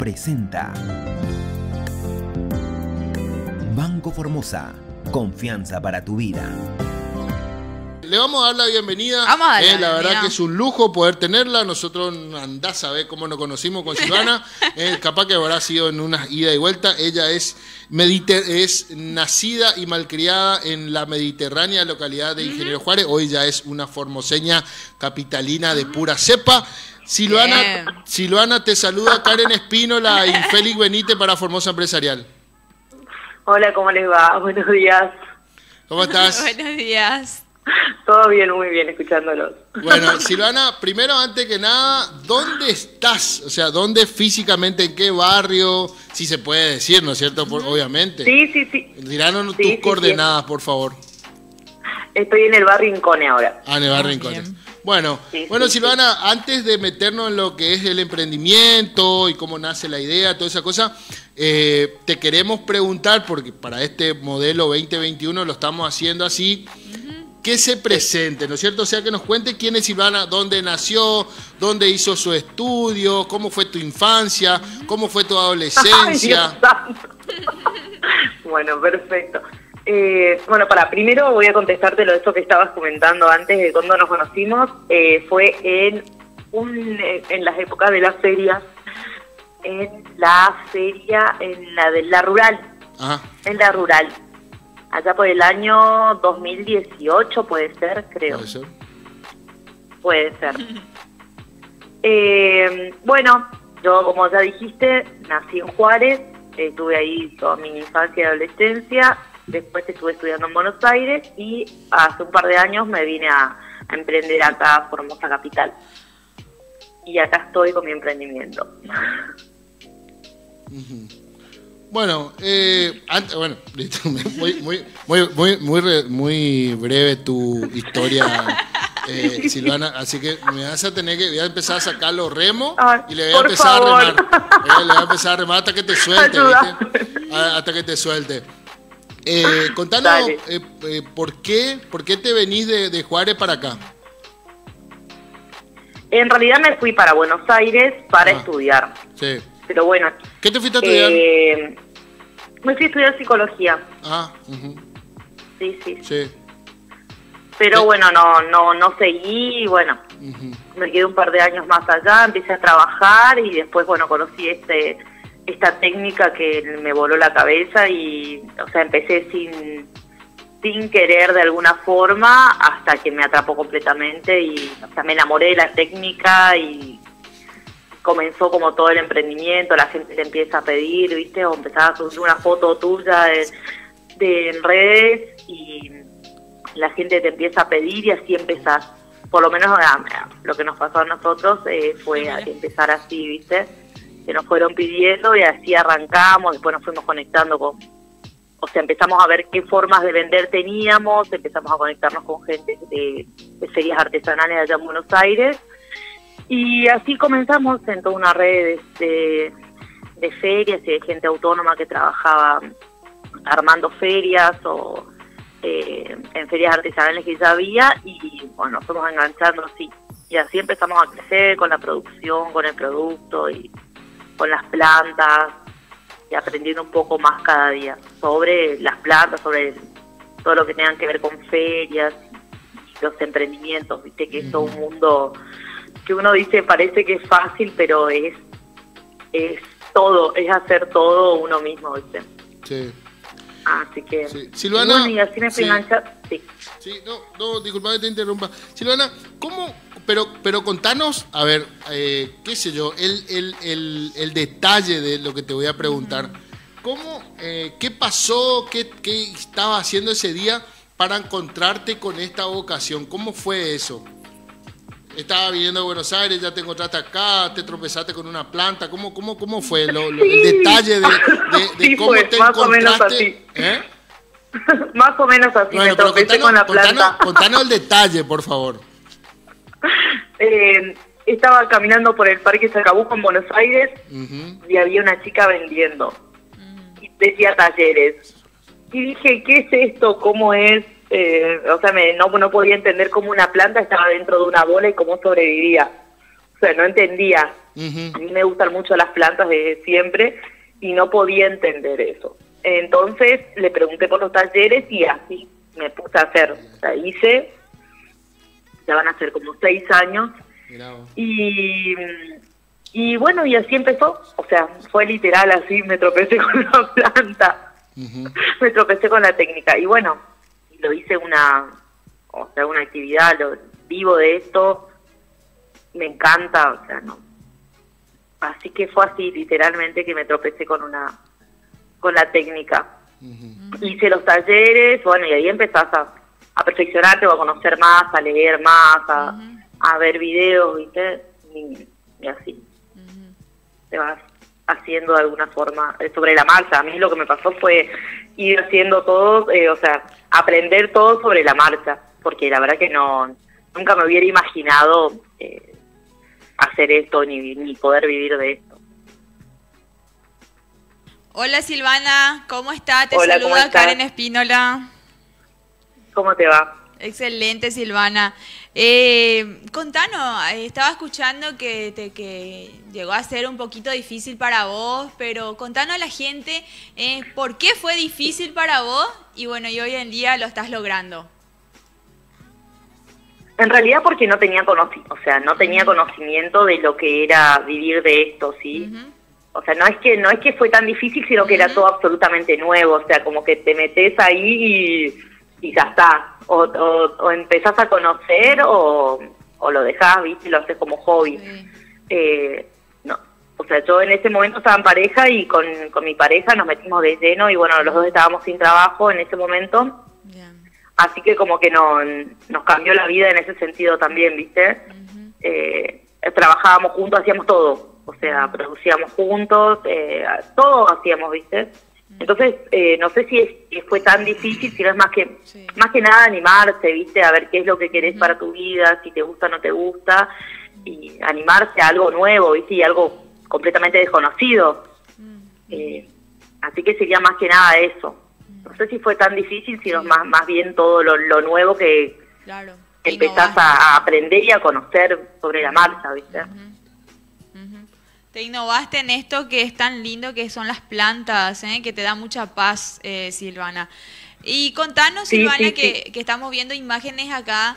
presenta Banco Formosa, confianza para tu vida. Le vamos a dar la bienvenida. La verdad que es un lujo poder tenerla. Nosotros andás a ver cómo nos conocimos con Silvana. Capaz que habrá sido en una ida y vuelta. Ella es nacida y malcriada en la mediterránea localidad de Ingeniero Juárez. Hoy ya es una formoseña capitalina de pura cepa. Silvana, te saluda Karen Espínola y Félix Benítez para Formosa Empresarial. Hola, ¿cómo les va? Buenos días. ¿Cómo estás? Buenos días. Todo bien, muy bien, escuchándolos. Bueno, Silvana, primero, antes que nada, ¿dónde estás? O sea, ¿dónde físicamente, en qué barrio? Si se puede decir, ¿no es cierto? Obviamente. Sí. Tiranos tus coordenadas, por favor. Estoy en el barrio Incone ahora. En el barrio Incone. Bueno, Silvana, antes de meternos en lo que es el emprendimiento y cómo nace la idea, toda esa cosa, te queremos preguntar, porque para este modelo 2021 lo estamos haciendo así, que se presente, ¿no es cierto? O sea, que nos cuente quién es Silvana, dónde nació, dónde hizo su estudio, cómo fue tu infancia, cómo fue tu adolescencia. Ay, bueno, perfecto. Primero voy a contestarte lo de esto que estabas comentando antes de cuando nos conocimos. Fue en las épocas de las ferias, en la de la rural. Ajá. En la rural. Allá por el año 2018 puede ser, creo. Puede ser. Yo, como ya dijiste, nací en Juárez, estuve ahí toda mi infancia y adolescencia, después estuve estudiando en Buenos Aires y hace un par de años me vine a emprender acá a Formosa Capital. Y acá estoy con mi emprendimiento. Bueno, listo. Muy breve tu historia, Silvana, así que me vas a tener que, voy a empezar a sacar los remos y le voy a empezar a remar. Le voy a empezar a remar hasta que te suelte, ¿viste? Hasta que te suelte. Contanos, ¿por qué te venís de Juárez para acá? En realidad me fui para Buenos Aires para estudiar. Sí. Pero bueno. ¿Qué te fuiste a estudiar? Me fui a estudiar psicología. Sí. Pero bueno, no seguí, bueno, me quedé un par de años más allá, empecé a trabajar y después, conocí esta técnica que me voló la cabeza y, empecé sin querer de alguna forma hasta que me atrapó completamente y, me enamoré de la técnica y comenzó como todo el emprendimiento, la gente te empieza a pedir, ¿viste? O empezás a subir una foto tuya en redes y la gente te empieza a pedir y así empezás. Por lo menos lo que nos pasó a nosotros fue empezar así, ¿viste? Que nos fueron pidiendo y así arrancamos, después nos fuimos conectando empezamos a ver qué formas de vender teníamos, empezamos a conectarnos con gente de ferias artesanales allá en Buenos Aires. Y así comenzamos en toda una red de ferias y de gente autónoma que trabajaba armando ferias o en ferias artesanales que ya había y nos fuimos enganchando así. Y así empezamos a crecer con la producción, con el producto y con las plantas y aprendiendo un poco más cada día sobre las plantas, sobre todo lo que tenga que ver con ferias y los emprendimientos, viste que es todo un mundo que uno dice parece que es fácil, pero es todo, es hacer todo uno mismo, ¿viste? Sí. Así que... Sí. Silvana... Y así me fui enganchando. Sí, no, disculpa que te interrumpa. Silvana, ¿cómo...? Pero contanos, a ver, qué sé yo, el detalle de lo que te voy a preguntar. ¿Cómo, qué pasó, qué estabas haciendo ese día para encontrarte con esta vocación? ¿Cómo fue eso? Estabas viniendo a Buenos Aires, ya te encontraste acá, te tropezaste con una planta. ¿Cómo fue el detalle de cómo te encontraste? Más o menos así. Más o menos así, me tropecé con la planta. Contanos el detalle, por favor. Estaba caminando por el Parque Chacabuco en Buenos Aires y había una chica vendiendo. Y decía talleres. Y dije, ¿qué es esto? ¿Cómo es? No podía entender cómo una planta estaba dentro de una bola y cómo sobrevivía. O sea, no entendía. Ujú. A mí me gustan mucho las plantas desde siempre y no podía entender eso. Entonces le pregunté por los talleres y así me puse a hacer. O sea, hice, ya van a ser como 6 años. Mirá vos. Y bueno, y así empezó. O sea, fue literal así, me tropecé con la planta. Ujú. Me tropecé con la técnica. Y bueno, lo hice una actividad, vivo de esto, me encanta, o sea, no. Así que fue así, literalmente, que me tropecé con la técnica. Ujú. Hice los talleres, bueno, y ahí empezás a perfeccionarte o a conocer más, a leer más, a ver videos, ¿viste? Y así. Te vas haciendo de alguna forma sobre la marcha. A mí lo que me pasó fue ir haciendo todo, o sea, aprender todo sobre la marcha, porque la verdad que nunca me hubiera imaginado hacer esto ni poder vivir de esto. Hola Silvana, ¿cómo está? Te Hola, ¿cómo saluda estás? Karen Espínola. ¿Cómo te va? Excelente, Silvana. Contanos, estaba escuchando que llegó a ser un poquito difícil para vos, pero contanos a la gente por qué fue difícil para vos y bueno, y hoy en día lo estás logrando. En realidad porque no tenía conocimiento de lo que era vivir de esto, ¿sí? O sea, no es que fue tan difícil, sino que era todo absolutamente nuevo, o sea, como que te metes ahí y ya está. O empezás a conocer o lo dejás, ¿viste? Y lo haces como hobby. Sí. No, o sea, yo en ese momento estaba en pareja y con mi pareja nos metimos de lleno y bueno, los dos estábamos sin trabajo en ese momento. Bien. Así que como que nos cambió la vida en ese sentido también, ¿viste? Trabajábamos juntos, hacíamos todo. O sea, producíamos juntos, todo hacíamos, ¿viste? Entonces, no sé si fue tan difícil, sino es más que nada animarse, ¿viste? A ver qué es lo que querés para tu vida, si te gusta o no te gusta, y animarse a algo nuevo, ¿viste? Y algo completamente desconocido. Así que sería más que nada eso. No sé si fue tan difícil, sino más bien todo lo nuevo que Claro. empezás a aprender y a conocer sobre la marcha, ¿viste? Te innovaste en esto que es tan lindo, que son las plantas, que te da mucha paz, Silvana. Y contanos, Sí, Silvana, sí, que estamos viendo imágenes acá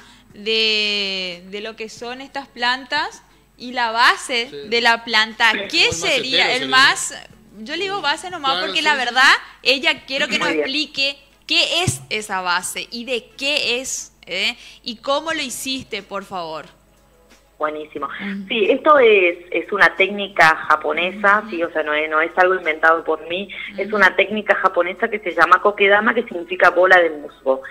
de lo que son estas plantas y la base de la planta. ¿Qué el sería? macetero El más... Yo le digo base nomás Claro, porque sí, la sí. verdad, ella quiero que nos Muy bien. explique qué es esa base y de qué es, y cómo lo hiciste, por favor. Buenísimo. Sí, esto es una técnica japonesa, sí, o sea, no es algo inventado por mí, es una técnica japonesa que se llama kokedama, que significa bola de musgo.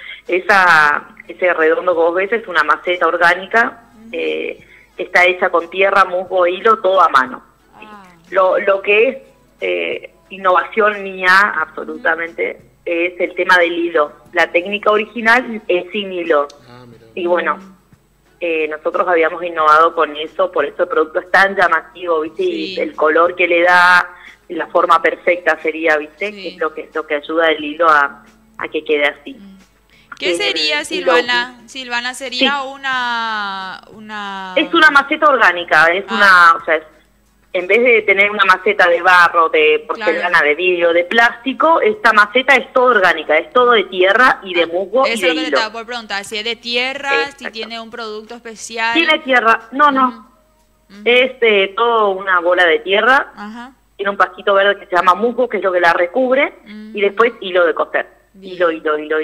Ese redondo que vos ves es una maceta orgánica, está hecha con tierra, musgo, hilo, todo a mano. ¿Sí? Lo que es innovación mía, absolutamente, es el tema del hilo. La técnica original es sin hilo. Ah, mirá. Y bueno, nosotros habíamos innovado con eso, por eso el producto es tan llamativo, ¿viste? Sí. Y el color que le da, la forma perfecta sería, ¿viste? Sí. Que es lo que ayuda el hilo a que quede así. ¿Qué sería, y Silvana? Silvana, sería Sí. una... Es una maceta orgánica, o sea, en vez de tener una maceta de barro, de porcelana, Claro. de vidrio, de plástico, esta maceta es todo orgánica, es todo de tierra y de musgo y Eso de es lo que te hilo. estaba por preguntar, si es de tierra, si Exacto. tiene un producto especial. Tiene tierra, no. Es todo una bola de tierra. Ajá. Tiene un pasquito verde que se llama musgo, que es lo que la recubre, y después hilo de coser. Bien. Hilo.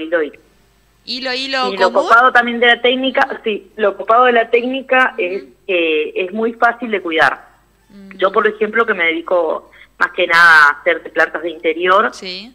Hilo Y lo común. copado también de la técnica, sí, lo copado de la técnica es que es muy fácil de cuidar. Yo, por ejemplo, que me dedico más que nada a hacer de plantas de interior, Sí.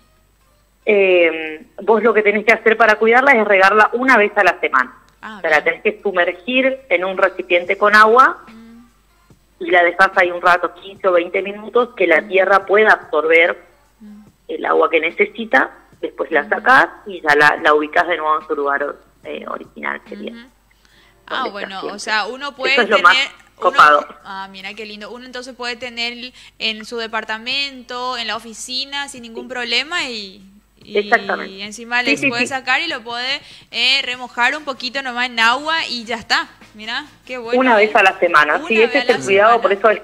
vos lo que tenés que hacer para cuidarla es regarla una vez a la semana. Ah, O sea, la bien. tenés que sumergir en un recipiente con agua y la dejás ahí un rato, 15 o 20 minutos, que la tierra pueda absorber el agua que necesita, después la sacás y ya la ubicás de nuevo en su lugar original, sería. Ah, donde bueno, está o sea, uno puede Eso es lo tener... más copado. Mira qué lindo. Uno entonces puede tener en su departamento, en la oficina, sin ningún problema y Exactamente. Y encima Sí, les sí, puedes sí. sacar y lo puedes remojar un poquito nomás en agua y ya está. Mira, qué bueno. Una vez a la semana. Una Sí, vez ese a es la el cuidado, semana. por eso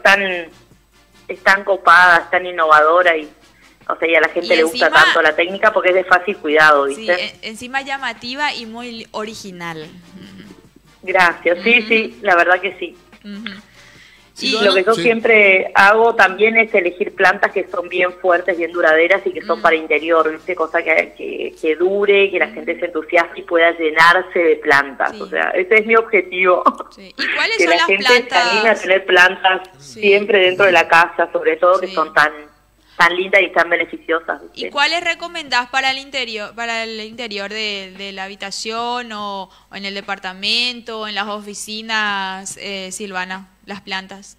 es tan copada, es tan innovadora y, o sea, y a la gente Y le gusta encima- tanto la técnica porque es de fácil cuidado, Sí, ¿viste? encima llamativa y muy original. Gracias, sí, sí, la verdad que sí. Ujú. Sí, Y lo que yo sí. siempre hago también es elegir plantas que son bien fuertes, bien duraderas y que son para interior, ¿viste? Cosa que dure, que la gente se entusiasme y pueda llenarse de plantas. Sí. O sea, ese es mi objetivo. Sí. ¿Y cuáles Que son la las gente se anime a plantas? tener plantas Sí. siempre dentro de la casa, sobre todo, que Sí. son tan lindas y tan beneficiosas, ¿Y ¿viste? cuáles recomendás para el interior de la habitación o en el departamento o en las oficinas, Silvana, las plantas?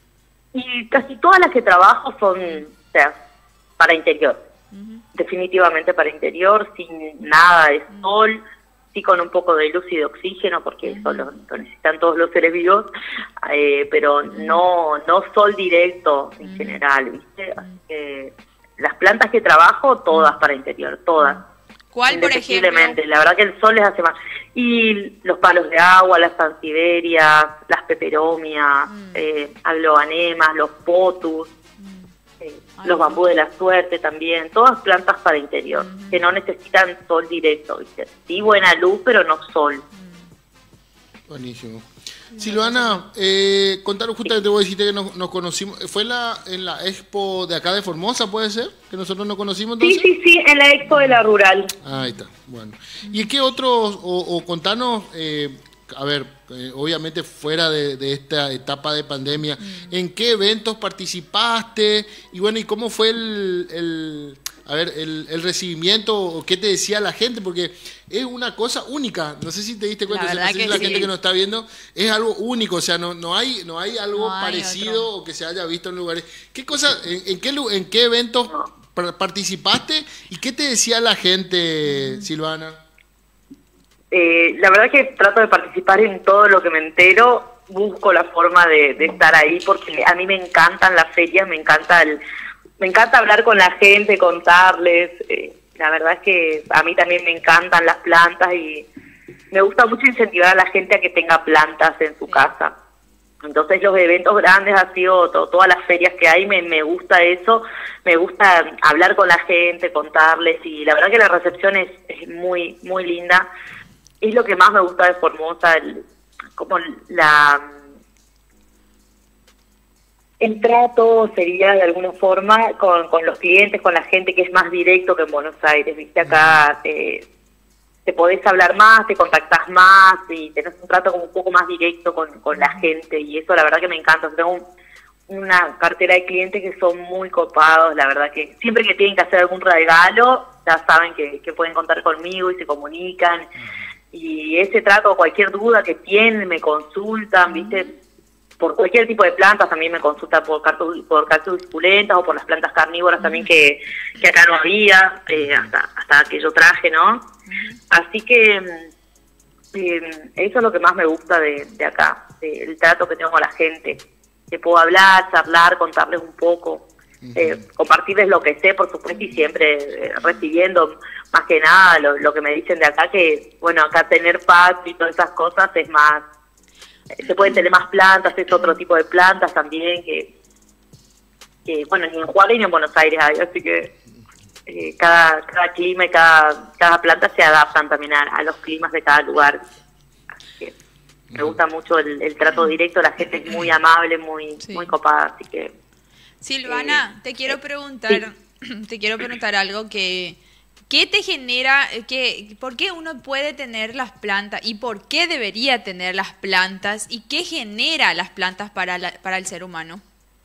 Y casi todas las que trabajo son, o sea, para interior. Ujú. Definitivamente para interior, sin nada de sol, sí con un poco de luz y de oxígeno, porque eso lo necesitan todos los seres vivos, pero no sol directo en general, ¿viste? Así que las plantas que trabajo, todas para interior, todas. ¿Cuál, por ejemplo? Indefectiblemente, la verdad que el sol les hace mal. Y los palos de agua, las sanseverias, las peperomias, agloanemas, los potus, los bambú de la suerte también, todas plantas para interior, que no necesitan sol directo, ¿viste? Sí, buena luz, pero no sol. Buenísimo. Silvana, contanos justamente, vos dijiste que nos conocimos, ¿fue en la expo de acá de Formosa, puede ser? ¿Que nosotros nos conocimos Sí, entonces? sí, en la expo de la rural. Ahí está, bueno. ¿Y qué otros, o contanos, a ver, obviamente fuera de esta etapa de pandemia, ¿en qué eventos participaste? Y bueno, ¿y cómo fue el recibimiento o qué te decía la gente? Porque es una cosa única, no sé si te diste cuenta, La no sé verdad si que la sí. gente que nos está viendo, es algo único, o sea, no hay algo No hay parecido otro. o que se haya visto en lugares. ¿Qué cosa, en qué eventos participaste y qué te decía la gente, Silvana? La verdad que trato de participar en todo lo que me entero, busco la forma de estar ahí, porque a mí me encantan las ferias, me encanta hablar con la gente, contarles. La verdad es que a mí también me encantan las plantas y me gusta mucho incentivar a la gente a que tenga plantas en su casa. Entonces los eventos grandes ha sido todas las ferias que hay, me gusta eso, me gusta hablar con la gente, contarles, y la verdad que la recepción es muy, muy linda. Es lo que más me gusta de Formosa, el trato sería de alguna forma con los clientes, con la gente, que es más directo que en Buenos Aires, ¿viste? Acá te podés hablar más, te contactás más y tenés un trato como un poco más directo con la gente, y eso la verdad que me encanta. Tengo una cartera de clientes que son muy copados, la verdad que siempre que tienen que hacer algún regalo, ya saben que pueden contar conmigo y se comunican. Y ese trato, cualquier duda que tienen, me consultan, ¿viste? Por cualquier tipo de plantas, también me consultan por cactus suculentas o por las plantas carnívoras también que acá no había, hasta que yo traje, ¿no? Así que eso es lo que más me gusta de acá, el trato que tengo con la gente, que puedo hablar, charlar, contarles un poco, compartirles lo que sé, por supuesto, y siempre recibiendo más que nada lo que me dicen de acá, que bueno, acá tener paz y todas esas cosas es más, se pueden tener más plantas, es otro tipo de plantas también, que bueno, ni en Juárez ni en Buenos Aires hay, así que cada clima y cada planta se adaptan también a los climas de cada lugar. Así que me gusta mucho el trato directo, la gente es muy amable, muy copada, así que... Silvana, te quiero preguntar, algo ¿qué te genera, por qué uno puede tener las plantas y por qué debería tener las plantas y qué genera las plantas para el ser humano?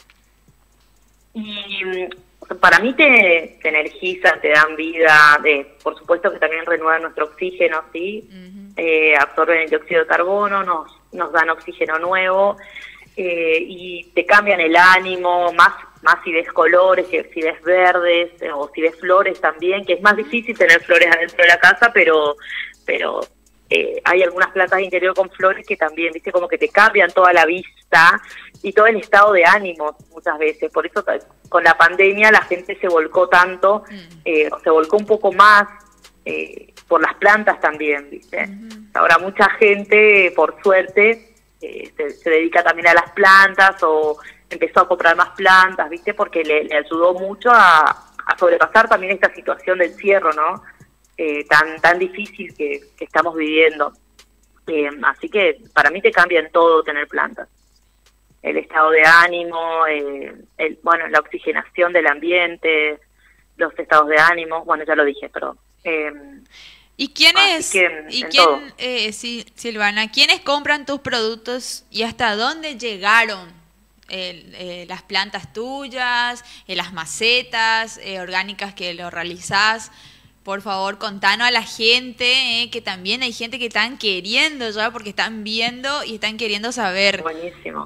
Y para mí te energizan, te dan vida, por supuesto que también renuevan nuestro oxígeno, ¿sí? Absorben el dióxido de carbono, nos dan oxígeno nuevo, y te cambian el ánimo, más si ves colores, si ves verdes, o si ves flores también, que es más difícil tener flores adentro de la casa, pero hay algunas plantas de interior con flores que también, viste, como que te cambian toda la vista y todo el estado de ánimo muchas veces. Por eso con la pandemia la gente se volcó tanto, se volcó un poco más por las plantas también, viste. Ahora mucha gente, por suerte, se dedica también a las plantas o empezó a comprar más plantas, viste, porque le ayudó mucho a sobrepasar también esta situación del encierro, ¿no? Tan difícil que estamos viviendo. Así que para mí te cambia en todo tener plantas. El estado de ánimo, bueno, la oxigenación del ambiente, los estados de ánimo, bueno, ya lo dije, pero... ¿Y quiénes, Silvana, quiénes compran tus productos y hasta dónde llegaron las plantas tuyas, las macetas orgánicas que lo realizás? Por favor, contanos a la gente, que también hay gente que están queriendo ya, porque están viendo y están queriendo saber. Buenísimo.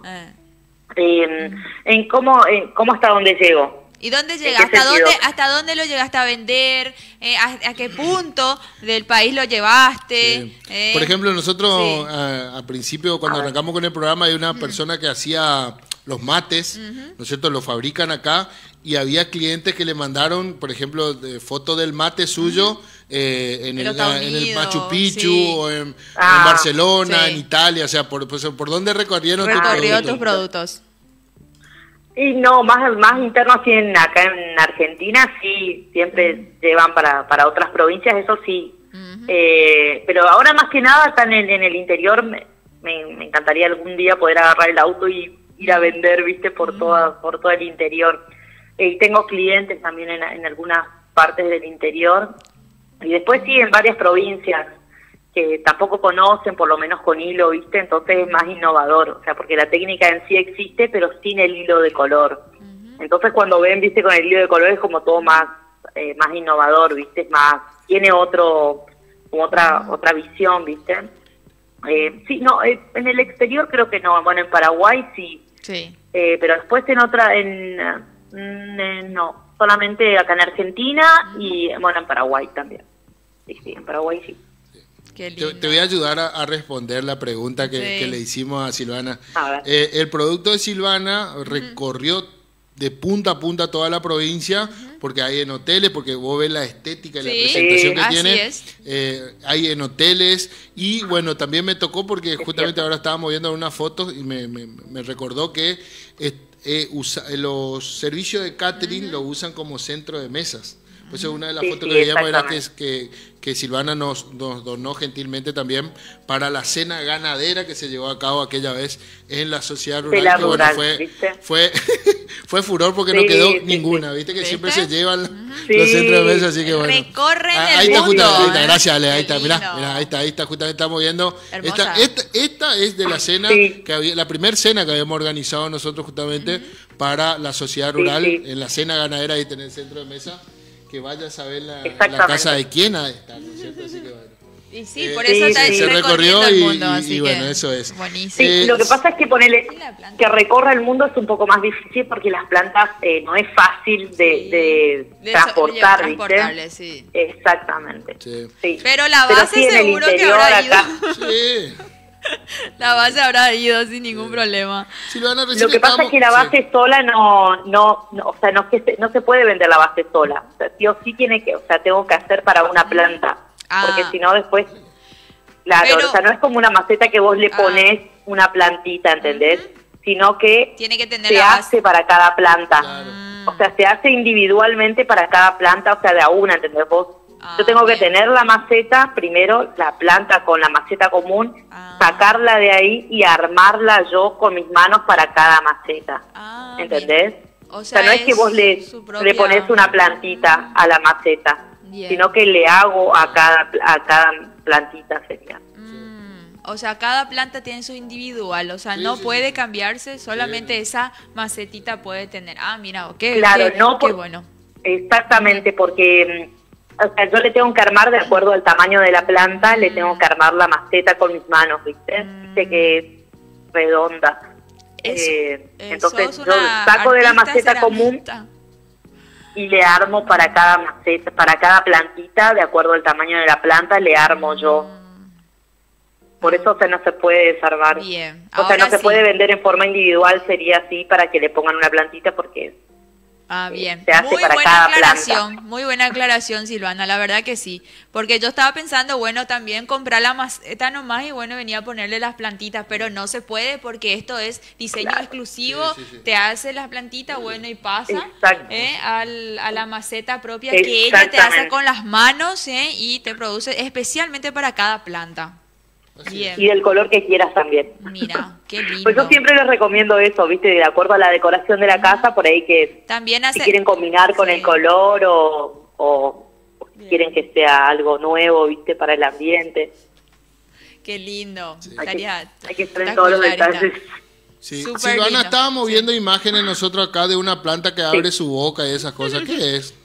En cómo hasta dónde llego. ¿Y dónde llega? ¿Hasta dónde lo llegaste a vender? ¿A qué punto del país lo llevaste? Sí. Por ejemplo, nosotros al principio, cuando arrancamos con el programa, hay una persona que hacía los mates, ¿no es cierto? Lo fabrican acá y había clientes que le mandaron, por ejemplo, fotos del mate suyo en el Machu Picchu o en Barcelona, en Italia, o sea, ¿por dónde recorrieron tus productos? Y no, más interno así acá en Argentina, sí, siempre llevan para otras provincias, eso sí. Pero ahora más que nada acá en el interior me encantaría algún día poder agarrar el auto y ir a vender, viste, por todo el interior. Y tengo clientes también en algunas partes del interior. Y después sí, en varias provincias que tampoco conocen, por lo menos con hilo, viste, entonces es más innovador. O sea, porque la técnica en sí existe, pero sin el hilo de color. Entonces cuando ven, viste, con el hilo de color es como todo más innovador, viste, es más, tiene otra visión, viste. Sí, no, en el exterior creo que no, bueno, en Paraguay sí. Pero después no, solamente acá en Argentina y bueno, en Paraguay también. Sí, en Paraguay sí. Te voy a ayudar a responder la pregunta que le hicimos a Silvana. El producto de Silvana recorrió de punta a punta toda la provincia, porque hay en hoteles, porque vos ves la estética y la presentación que tiene, hay en hoteles, y bueno, también me tocó porque justamente ahora estábamos viendo unas fotos y me recordó que los servicios de catering lo usan como centro de mesas. Pues una de las fotos que veíamos era que Silvana nos donó gentilmente también para la cena ganadera que se llevó a cabo aquella vez en la sociedad rural. Bueno, fue furor porque no quedó ninguna, viste que siempre se llevan los centros de mesa, así que bueno. Recorren ahí el está, mundo. Gracias, Ale, ahí está, mirá, ahí está, justamente estamos viendo. Esta es de la cena, la primera cena que habíamos organizado nosotros justamente para la sociedad rural, en la cena ganadera ahí en el centro de mesa. Que vayas a ver la casa de quién ha de estar, ¿no es cierto? Así que bueno. Y sí, por eso está se recorrió el mundo, así y bueno, eso es. Buenísimo. Sí, lo que pasa es que ponerle que recorra el mundo es un poco más difícil porque las plantas no es fácil de transportar, ¿viste? Sí. Exactamente. Sí. Pero la base sí, seguro que habrá ido. Sí. La base habrá ido sin ningún problema. Silvana, lo que pasa es que la base sola o sea, no se puede vender la base sola. O sea, sí o sí tengo que hacer para una planta. Porque si no después, claro, o sea, no es como una maceta que vos le pones una plantita, ¿entendés? Sino que tiene que tener se hace para cada planta. O sea, se hace individualmente para cada planta, o sea, de a una, ¿entendés? Vos yo tengo que tener la maceta, primero la planta con la maceta común, sacarla de ahí y armarla yo con mis manos para cada maceta, ¿entendés? O sea, no es que vos le pones una plantita a la maceta, sino que le hago a cada plantita sería. O sea, cada planta tiene su individual, o sea, no puede cambiarse, solamente esa macetita puede tener. Mira, qué bueno. Exactamente, porque... O sea, yo le tengo que armar de acuerdo al tamaño de la planta, le tengo que armar la maceta con mis manos, ¿viste? Viste que es redonda. Entonces yo saco de la maceta común y le armo para cada maceta, para cada plantita, de acuerdo al tamaño de la planta, le armo yo Por eso, o sea, no se puede desarmar. Bien. O sea, no Ahora se sí. puede vender en forma individual, sería así para que le pongan una plantita porque Bien. se hace Muy para buena cada aclaración, planta. muy buena aclaración, Silvana, la verdad que sí. Porque yo estaba pensando, bueno, también comprar la maceta nomás y bueno, venía a ponerle las plantitas, pero no se puede porque esto es diseño Claro. exclusivo, Sí. te hace las plantitas, bueno, y pasa Exacto. a la maceta propia que ella te hace Exactamente. con las manos y te produce especialmente para cada planta. Así Bien. Y del color que quieras también. Mira, qué lindo. Pues yo siempre les recomiendo eso, ¿viste? De acuerdo a la decoración de la casa, por ahí que También si hace... quieren combinar con Sí. el color o si Bien. quieren que sea algo nuevo, ¿viste? Para el ambiente. Qué lindo. Hay que, Estaría hay que estar en todos los espectacular detalles. Sí. Súper Silvana, lindo. estábamos Sí. viendo imágenes nosotros acá de una planta que abre su boca y esas cosas. ¿Qué es?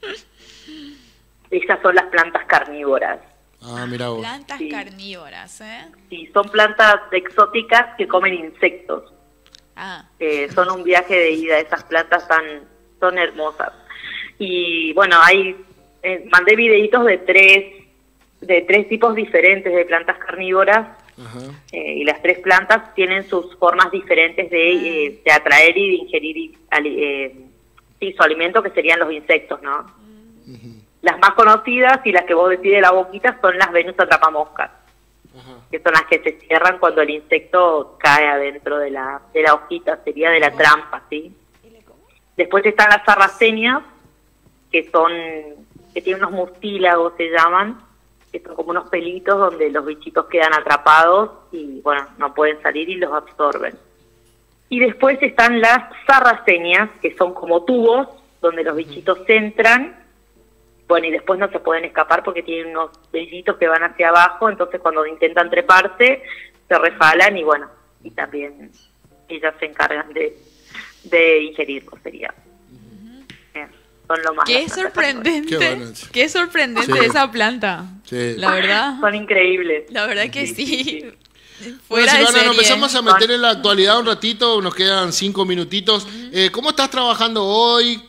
Esas son las plantas carnívoras. Ah, mira vos. Plantas Sí. carnívoras, ¿eh? Sí, son plantas exóticas que comen insectos. Ah, Son un viaje de ida, esas plantas son hermosas. Y bueno, mandé videitos de tres tipos diferentes de plantas carnívoras, Ajá. y las tres plantas tienen sus formas diferentes de atraer y de ingerir sí, su alimento, que serían los insectos, ¿no? Las más conocidas y las que vos decís de la boquita son las Venus atrapamoscas, Ajá. que son las que se cierran cuando el insecto cae adentro de la hojita, sería de la trampa, ¿sí? Después están las sarracenias, que tienen unos mustílagos, se llaman, que son como unos pelitos donde los bichitos quedan atrapados y, bueno, no pueden salir y los absorben. Y después están las sarracenias, que son como tubos, donde los bichitos entran, bueno, y después no se pueden escapar porque tienen unos vellitos que van hacia abajo, entonces cuando intentan treparse, se resbalan y, bueno, y también ellas se encargan de ingerirlo, sería. Son lo más. qué las plantas sorprendente. Qué bueno. Qué sorprendente Sí. esa planta. Sí. La verdad. son increíbles. La verdad que Sí, sí. sí. Bueno, Fuera de Silvana, nos serie. empezamos a meter en la actualidad un ratito, nos quedan 5 minutitos. ¿Cómo estás trabajando hoy?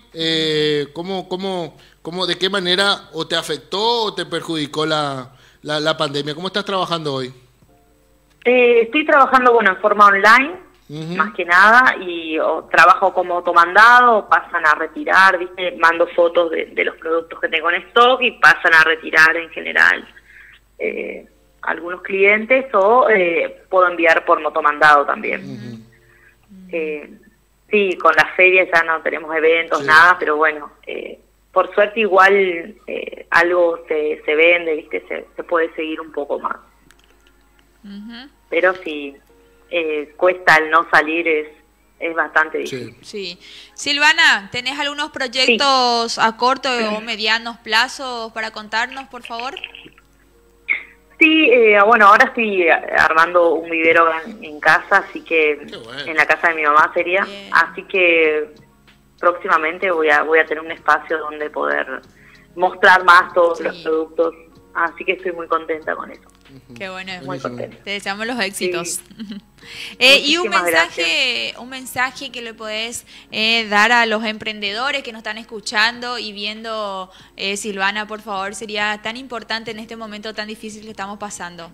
¿De qué manera o te afectó o te perjudicó la pandemia? ¿Cómo estás trabajando hoy? Estoy trabajando, bueno, en forma online, más que nada, y trabajo como automandado, pasan a retirar, ¿viste? Mando fotos de los productos que tengo en stock y pasan a retirar en general algunos clientes, o puedo enviar por motomandado también. Sí, con las ferias ya no tenemos eventos, Sí. nada, pero bueno, por suerte igual algo se vende, ¿viste? Se puede seguir un poco más. Ujú. Pero sí, cuesta el no salir, es bastante difícil. Sí. Sí. Silvana, ¿tenés algunos proyectos a corto o medianos plazos para contarnos, por favor? Sí, bueno, ahora estoy armando un vivero en casa, así que Qué bueno. en la casa de mi mamá sería, Bien. así que próximamente voy a tener un espacio donde poder mostrar más todos Sí. los productos, así que estoy muy contenta con eso. Qué bueno. Muy Buenísimo. contenta. Te deseamos los éxitos. Sí. Y un Muchísimas mensaje que le podés dar a los emprendedores que nos están escuchando y viendo, Silvana, por favor, sería tan importante en este momento tan difícil que estamos pasando.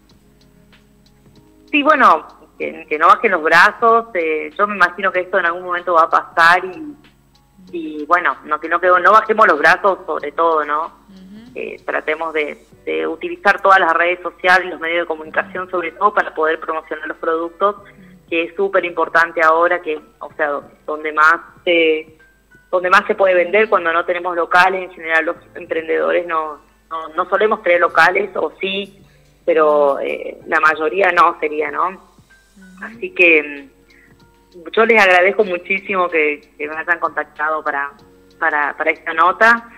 Sí, bueno, que no bajen los brazos, yo me imagino que esto en algún momento va a pasar y bueno, no bajemos los brazos sobre todo, ¿no? Tratemos de utilizar todas las redes sociales, los medios de comunicación sobre todo para poder promocionar los productos, que es súper importante ahora, que, o sea, donde más se puede vender cuando no tenemos locales. En general los emprendedores no solemos tener locales, o sí, pero la mayoría no sería, ¿no? Así que yo les agradezco muchísimo que me hayan contactado para esta nota.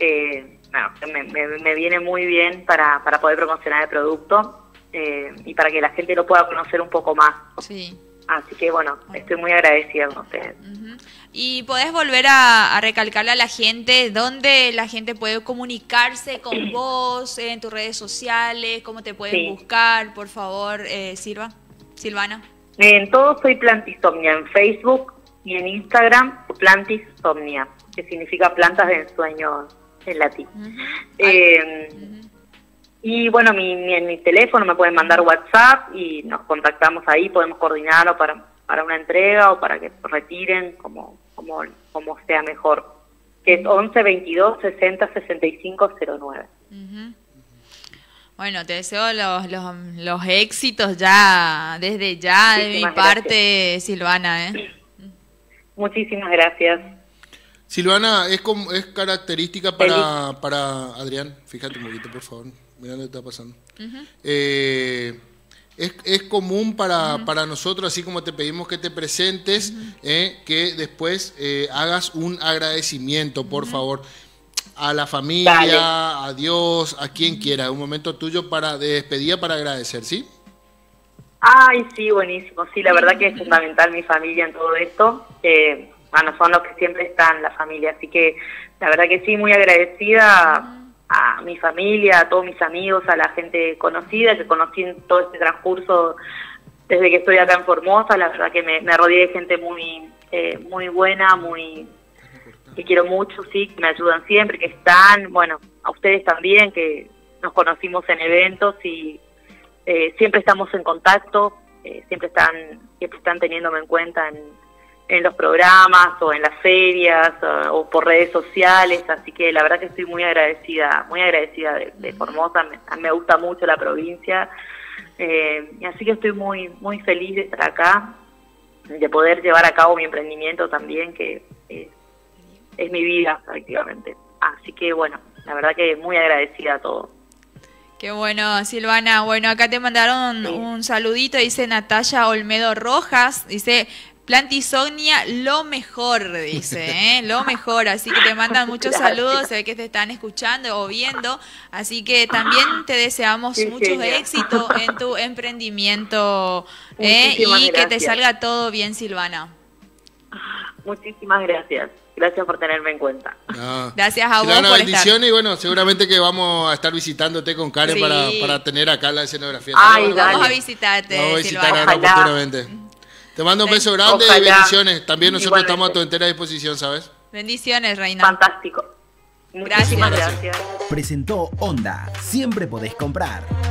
Me viene muy bien para poder promocionar el producto y para que la gente lo pueda conocer un poco más. Sí. Así que bueno, estoy muy agradecida con ustedes. Ujú. Y podés volver a recalcarle a la gente dónde la gente puede comunicarse con vos, en tus redes sociales, cómo te pueden Sí. buscar, por favor, Silvana. En todo soy Plantisomnia, en Facebook y en Instagram Plantisomnia, que significa plantas de ensueño en latín. Y bueno, en mi teléfono me pueden mandar WhatsApp y nos contactamos ahí, podemos coordinarlo para una entrega o para que retiren, como sea mejor. Que es 11 22 60 65 09. Bueno, te deseo los éxitos ya, desde ya, de mi parte, Silvana. Muchísimas gracias. Silvana, es característica para Adrián, fíjate un poquito, por favor, mira lo que está pasando. Es común para nosotros, así como te pedimos que te presentes, que después hagas un agradecimiento, por favor, a la familia, dale, a Dios, a quien quiera. Un momento tuyo de despedida para agradecer, ¿sí? Ay, sí, buenísimo. Sí, la verdad que es fundamental mi familia en todo esto. Bueno, son los que siempre están, la familia. Así que la verdad que sí, muy agradecida a mi familia, a todos mis amigos, a la gente conocida que conocí en todo este transcurso desde que estoy acá en Formosa. La verdad que me rodeé de gente muy buena, que quiero mucho, sí, que me ayudan siempre, que están, bueno, a ustedes también, que nos conocimos en eventos y siempre estamos en contacto, siempre están teniéndome en cuenta en los programas o en las ferias o por redes sociales, así que la verdad que estoy muy agradecida de Formosa, me gusta mucho la provincia, y así que estoy muy feliz de estar acá, de poder llevar a cabo mi emprendimiento también, que es mi vida prácticamente. Así que bueno, la verdad que muy agradecida a todos. Qué bueno, Silvana. Bueno, acá te mandaron un saludito, dice Natalia Olmedo Rojas, dice Plantisognia, lo mejor, dice, lo mejor. Así que te mandan muchos saludos, se ve que te están escuchando o viendo. Así que también te deseamos muchos éxitos en tu emprendimiento y que te salga todo bien, Silvana. Muchísimas gracias. Gracias por tenerme en cuenta. Gracias a vos por bendiciones estar. Y bueno, seguramente que vamos a estar visitándote con Karen para tener acá la escenografía. Ay, vamos a visitarte, vamos a visitar Silvana. oportunamente. Te mando un beso grande y bendiciones. También nosotros estamos a tu entera disposición, ¿sabes? Bendiciones, Reina. Fantástico. Muchísimas gracias. Presentó Onda. Siempre podés comprar.